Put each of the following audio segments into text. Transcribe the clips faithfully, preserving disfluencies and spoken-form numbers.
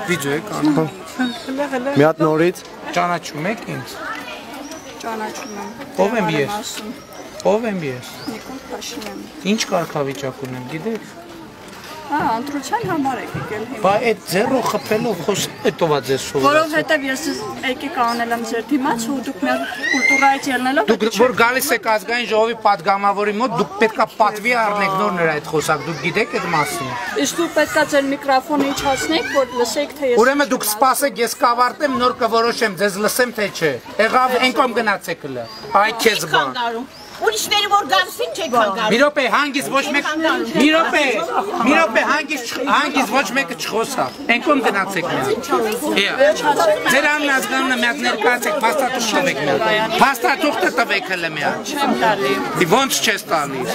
վիդեո է կանում։ Մի հատ նորից Ճանաչում եք ինձ։ Ճանաչում եմ։ Ո՞վ եմ ես։ Ո՞վ եմ ես։ Նիկոլ Փաշինյան։ Ինչ կարգավիճակ ունեմ, գիտեք։ Հա, ընտրության համար եք եկել հիմա։ Բա այդ ձեռը խփելով խոսք էտով է ձեզ սովորել։ Որովհետև ես եկեք անել եմ ձեր դիմաց ու դուք մեր կուլտուրայից ելնելով Դուք որ գալիս եք ազգային ժողովի падգամավորի մոտ, դուք պետքա պատվի առնեք նոր նրա այդ խոսակ, դուք գիտեք այդ մասին։ Իսկ դուք պետքա ձեր միկրոֆոնը իջացնեք, որ լսեք թե ես։ Ուրեմն դուք սպասեք, ես կավարտեմ, նոր կորոշեմ, ձեզ լսեմ թե չէ։ Եղավ այնքան գնացեք հլը։ Այ քեզ բան։ Ուրիշները որ գալսին չեք հանգարում։ Մի րոպե, հանգիստ ոչ մեկ։ Մի րոպե, մի րոպե, հանգիստ հանգիստ ոչ մեկը չխոսա։ Այնքան գնացեք միա։ Ձեր աննազգանը միակ ներկայացեք, փաստաթուղթ տվեք միա։ Փաստաթուղթը տվեք հələ միա։ Չեմ տալի։ Դի ո՞նց չես տալիս։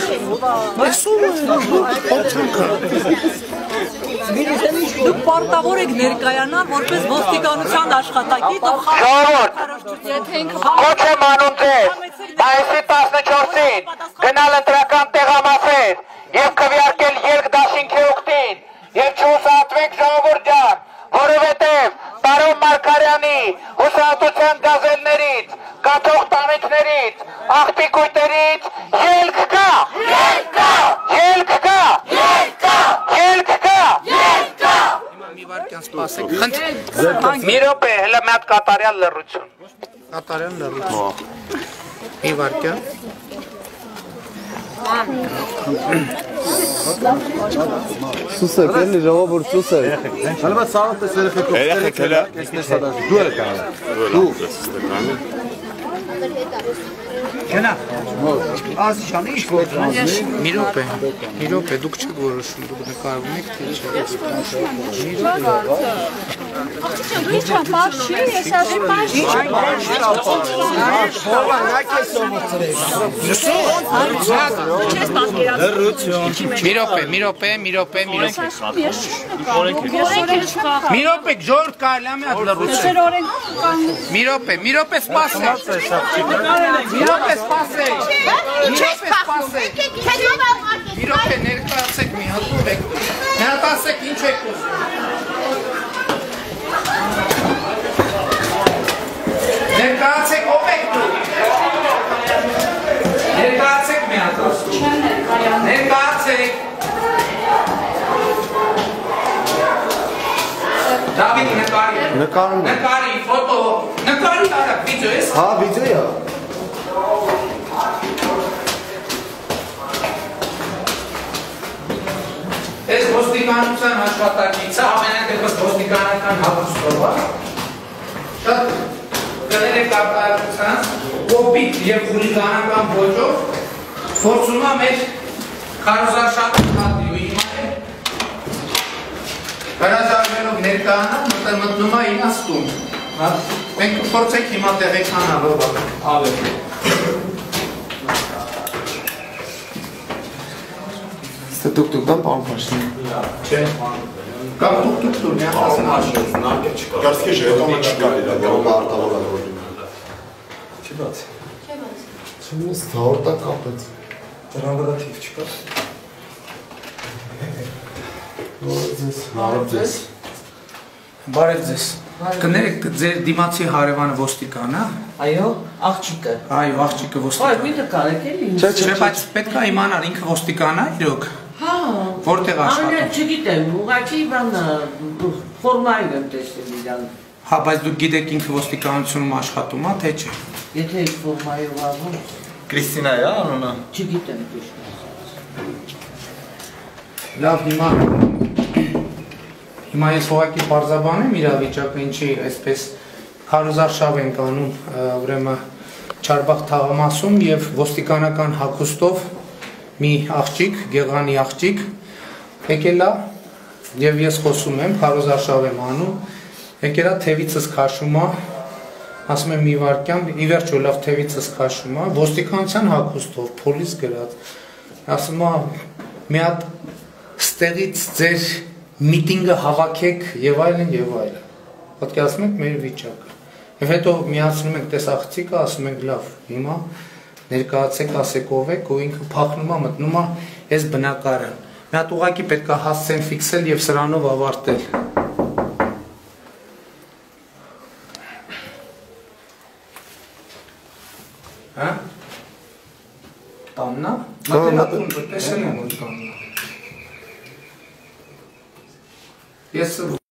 Դուք պարտավոր եք ներկայանալ որպես ոստիկանության աշխատակից ով Ժողովուրդ, ոչ եմ անում ձեզ, մայիսի տասնչորսին գնալ ընտրական տեղամասեր և քվեարկել երկդաշինքի ուխտին և չուսատվեք ժողովուրդ ջան, որովհետև Պարոն Մարգարյանի հուսահատության գազելներից, կաթող տանիքներից, աղբիկույտերից ելք կա, ելք կա, ելք կա, ելք կա, ելք կա, ելք կա։ Մի վարքյան սպասեք, խնդրեմ։ Մի րոպե, հələ մի հատ կատարյալ լռություն։ Կատարյալ լռություն։ Մի վարքյան։ Սուսեք, էլի ժողովուրդ սուսեք։ Հələ սաղը տես երեխեք Երեխեք հələ դու եք կանալ։ Դու Գնա։ Ազիջան, ինչ որ մի րոպե, մի րոպե, դուք չեք որոշում, դուք նկարվում եք թե չէ։ Ինչ ապար չի, ես ասեմ պաշ չի։ Մի րոպե, մի րոպե, մի րոպե, մի րոպե։ Մի րոպե, ժողովուրդ կարելի է մի հատ լռություն։ Մի րոպե, մի րոպե սպասեք։ Մի րոպե սպասեք։ Մի րոպե սպասեք։ Մի րոպե ներկայացեք մի հատ ու եք։ Մի հատ ասեք ինչ եք ուզում։ Ներկայացեք ով եք դու։ Ներկայացեք մի հատ ասում։ Չեմ ներկայանում։ Ներկայացեք։ Դավիթ նկարի։ Նկարում եմ։ Նկարի, ֆոտո, նկարի արագ վիդեո ես։ Հա, վիդեո է։ Ես ոստիկանության աշխատակիցը ամենադեպս ոստիկանական հագուստով է։ Շատ կներեք արտահայտության, կոպիտ և խուլիգանական ոճով փորձում է մեր քարոզարշավի հատի ու հիմա է հրաժարվելով ներկայանալ մտնում է իրաց տուն։ Մենք կփորձենք հիմա տեղեկանալ ավել։ Դուք դուք դան պարոն Փաշինյան։ Չէ։ Կամ դուք դուք դուք մի հատ ասեմ աշոց։ Կարծիքի ժետոնը չկա իրա, դեռ արտավոր է որ։ Չի բաց։ Չէ բաց։ Չնես թորտա կապեց։ Դրան վրա թիվ չկա։ Բարև ձեզ։ Բարև ձեզ։ Կներեք ձեր դիմացի հարևանը ոստիկան է։ Այո, աղջիկը։ Այո, աղջիկը Այ ոստիկան։ մի նկարեք էլի։ Չէ, բայց պետք է իմանալ ինքը ոստիկան է իրոք։ Հա։ Որտեղ աշխատում։ Անը չգիտեմ, ուղղակի բանը ֆորմային եմ տեսել իրան։ Հա, բայց դուք գիտեք ինքը ոստիկանությունում աշխատում է, թե չէ։ Եթե ֆորմայով անում, Կրիստինա է անունը։ չգիտեմ ճիշտ։ Լավ, հիմա Հիմա ես ուղղակի պարզաբանեմ իրավիճակը, ինչի այսպես քարոզարշավ ենք անում, ուրեմն Չարբախ թաղամասում եւ ոստիկանական հագուստով մի աղջիկ, Գեղանի աղջիկ եկել է եւ ես խոսում եմ, քարոզարշավ եմ անում, եկել է թևիցս քաշում է, ասում եմ մի վարքյան, ի վերջո լավ թևիցս քաշում է, ոստիկանության հագուստով, փոլիս գրած, ասում է մի հատ ստեղից ձեր միտինգը հավաքեք եւ այլն եւ այլն։ Պատկերացնում եք մեր վիճակը։ Եվ հետո միացնում ենք տեսախցիկը, ասում ենք լավ, հիմա ներկայացեք, ասեք ով եք, ու ինքը փախնում է, մտնում է այս բնակարան։ Մի հատ ուղղակի պետք է հասցեն ֆիքսել եւ սրանով ավարտել։ Հա? Տաննա։ Մտելակում տեսել եմ որ տաննա։ Ես